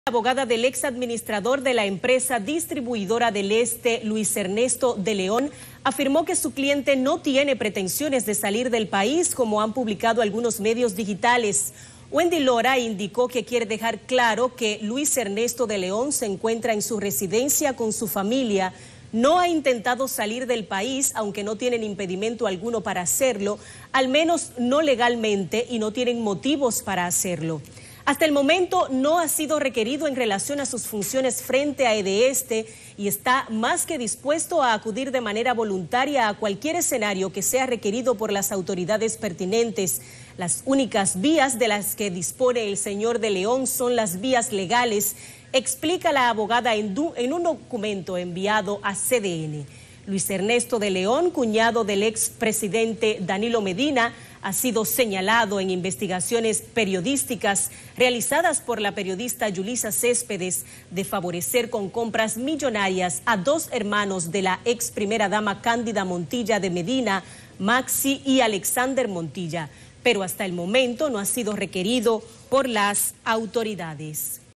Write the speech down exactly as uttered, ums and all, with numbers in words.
La abogada del ex administrador de la empresa distribuidora del Este, Luis Ernesto de León, afirmó que su cliente no tiene pretensiones de salir del país, como han publicado algunos medios digitales. Wendy Lora indicó que quiere dejar claro que Luis Ernesto de León se encuentra en su residencia con su familia. No ha intentado salir del país, aunque no tienen impedimento alguno para hacerlo, al menos no legalmente, y no tienen motivos para hacerlo. Hasta el momento no ha sido requerido en relación a sus funciones frente a EDESTE y está más que dispuesto a acudir de manera voluntaria a cualquier escenario que sea requerido por las autoridades pertinentes. Las únicas vías de las que dispone el señor de León son las vías legales, explica la abogada en, en un documento enviado a C D N. Luis Ernesto de León, cuñado del expresidente Danilo Medina, ha sido señalado en investigaciones periodísticas realizadas por la periodista Yulisa Céspedes de favorecer con compras millonarias a dos hermanos de la ex primera dama Cándida Montilla de Medina, Maxi y Alexander Montilla, pero hasta el momento no ha sido requerido por las autoridades.